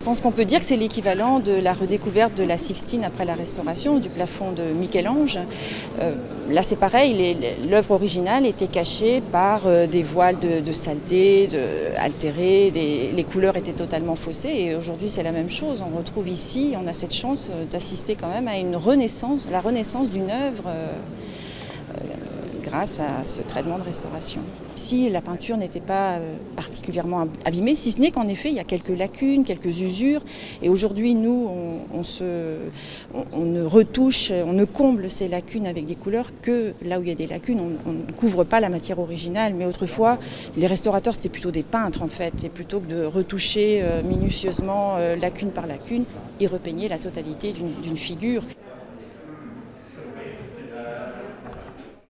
pense qu'on peut dire que c'est l'équivalent de la redécouverte de la Sixtine après la restauration, du plafond de Michel-Ange. Là c'est pareil, l'œuvre originale était cachée par des voiles de saleté, altérées, les couleurs étaient totalement faussées et aujourd'hui c'est la même chose. On retrouve ici, on a cette chance d'assister quand même à une renaissance, la renaissance d'une œuvre grâce à ce traitement de restauration. Ici, la peinture n'était pas particulièrement abîmée, si ce n'est qu'en effet, il y a quelques lacunes, quelques usures. Et aujourd'hui, nous, on ne retouche, on ne comble ces lacunes avec des couleurs que là où il y a des lacunes. On ne couvre pas la matière originale. Mais autrefois, les restaurateurs, c'était plutôt des peintres, en fait. Et plutôt que de retoucher minutieusement lacune par lacune, ils repeignaient la totalité d'une figure.